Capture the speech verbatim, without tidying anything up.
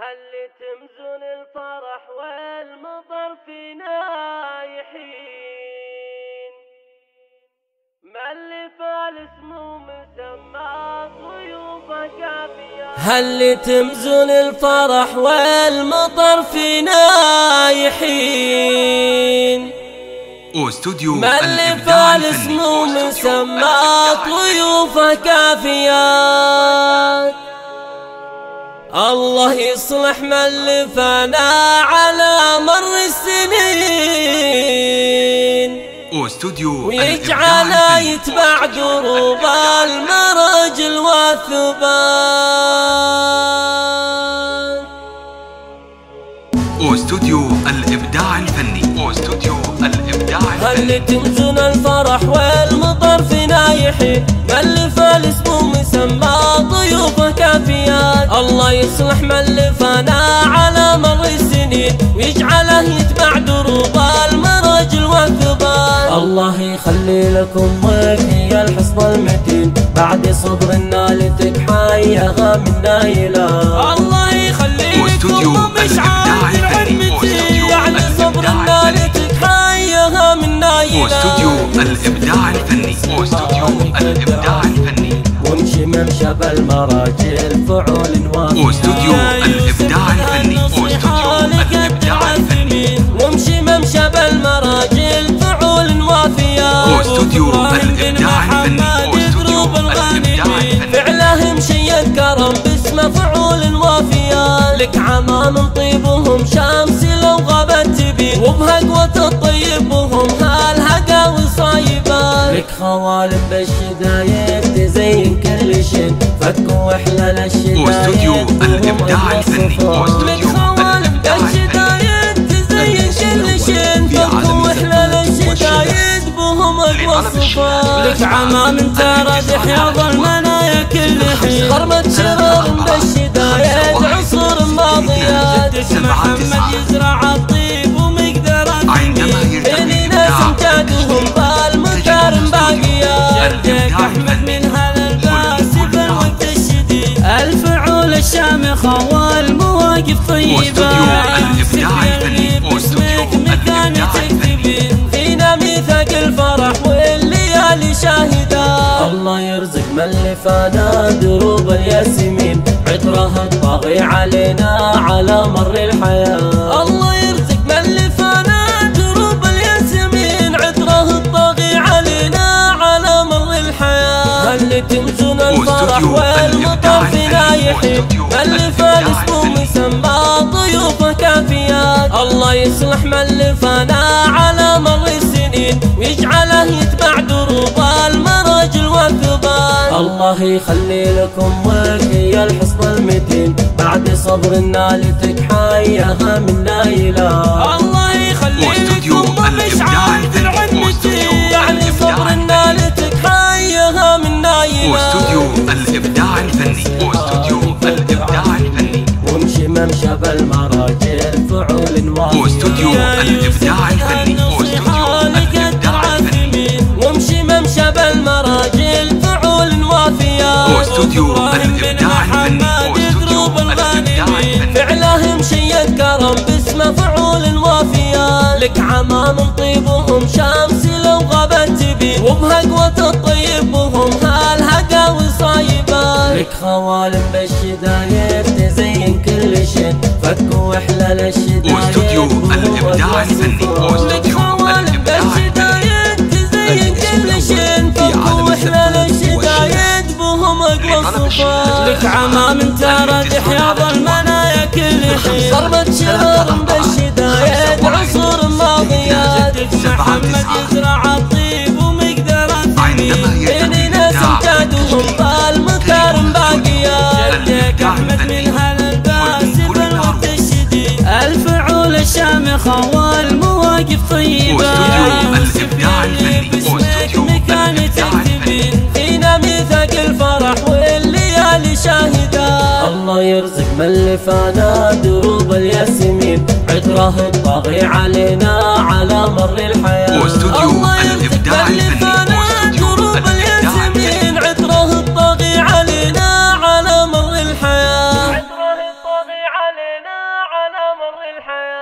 هل تمزن الفرح والمطر فينا يحين، ملف الاسم ومسمى ضيوفه كافية. هل تمزن الفرح والمطر فينا يحين، واستوديو ملف الاسم ومسمى ضيوفه كافيات. الله يصلح ملفنا على مر السنين، واستوديو ويجعله يتبع دروب المرج والثبات. واستوديو الإبداع الفني. واستوديو الإبداع الفني. هل تمزن الفرح والمطر فينا يحين، ملف الاسم ومسمى ضيوفه كافيات. الله يصلح ملفنا على مر السنين، ويجعله يتبع دروب المرج والثبات. الله يخلي لكم ضيفي الحصن المتين، بعد صبر نالتك حيها من نايلة. الله يخلي لكم مشعار المتين، بعد صبر نالتك حيها من نايلة. واستوديو الإبداع الفني. واستوديو الإبداع الفني. وامشي ممشى بالمراجل فعول وافيات. واستوديو الإبداع الفني. واستوديو الإبداع الفني. وامشي ممشى بالمراجل فعول وافيات. واستوديو الإبداع الفني. واستوديو الإبداع الفني. فعله مشيد كرم باسمه فعول وافيات. لك عمام طيبهم شمس لو غابت تبين، وبهقوة الطيب وهم هالهقا وصايبات. لك خوالم بالشدايد تزين كل شين، فكوا وحلال الشدايد. واستوديو الإبداع الفني. لك خوالم بالشدايد تزين كل شين، فكوا وحلال الشدايد بهم اقوى الصفات. لك عمام ترى حياض المنايا كل حين، غربت شرار بالشدايد عصور ماضيات. محمد يزرع الطيب ومقدره الثمين، بين ناس امجادهم بالمكارم باقيات. جدك احمد من هالالباس في الوقت الشديد، الفعول الشامخه والمواقف طيبه. واستوديو الإبداع الفني. باسمك مكان تكتبين، فينا ميثاق الفرح والليالي شاهده. الله يرزق ملفانا دروب الياسمين، عطرها الطاغي علينا على مر الحياة. الله يرزق ملفانا دروب الياسمين، عطرها الطاغي علينا على مر الحياة. هل تمزن الفرح والمطر فينا يحين، ملف الاسم ومسمى ضيوفه كافيات. الله يصلح ملفانا على مر السنين، ويجعله يتبع دروب المرج والثبات. الله يخلي لكم ضيفي الحصن المتين، بعد صبر نالتك حيها من نايلة. الله يخلي لكم مشعار المتين، يعني صبر نالتك حيها من نايلة. واستوديو الإبداع الفني. واستوديو الإبداع الفني. وامشي ممشى بالمراجل فعول وافيات. واستوديو الإبداع الفني. واستوديو الإبداع الفني. وامشي ممشى بالمراجل فعول وافيات. واستوديو الإبداع الفني. واستوديو الإبداع الفني. فعله مشيد كرم باسمه فعول وافيات. لك عمام طيبهم شمس لو غابت تبين، وبهقوة الطيب وهم هالهقا وصايبات. لك خوالم بالشدايد تزين كل شين، فكوا وحلال الشدايد. واستوديو الإبداع الفني. واستوديو الإبداع الفني. تزين كل شين، فكوا وحلال الشدايد بهم اقوى الصفات. لك عمام ترى حياض المنايا كل حين، ضربت شرار بالشدايد عصور ماضيات. محمد يزرع الطيب ومقدره الثمين، بين ناس امجادهم بالمكارم باقيات. جدك احمد من هالالباس في الوقت الشديد، الفعول الشامخه والمواقف طيبه. واستوديو الإبداع الفني. واستوديو مكان تكتبين، فينا ميثاق الفرح والليالي شاهده. الله يرزق ملفانا دروب الياسمين، عطره الطاغي علينا على مر الحياة. واستوديو الإبداع الفني. واستوديو دروب الياسمين، عطره الطاغي علينا على مر الحياة. عطره الطاغي علينا الحياة.